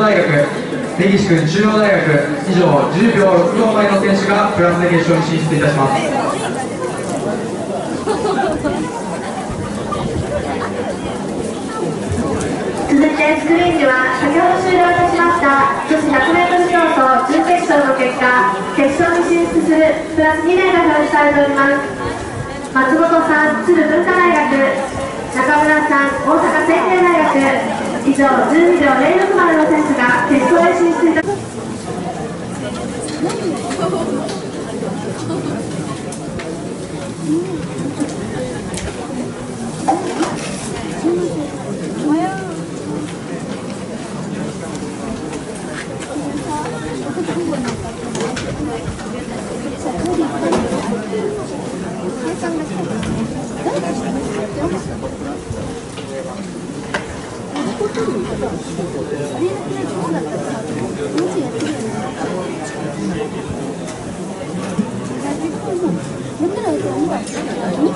大学、根岸君中央大学、以上10秒64前の選手がプラスで決勝に進出いたします。 続いてスクリーンには先ほど終了いたしました女子 100m ショート準決勝の結果、決勝に進出するプラス2名が表示されております。松本さん、鶴文化大学、中村さん、大阪成蹊大学、以上12秒06までの選手が決勝へ進出いたします。 やってないと思う。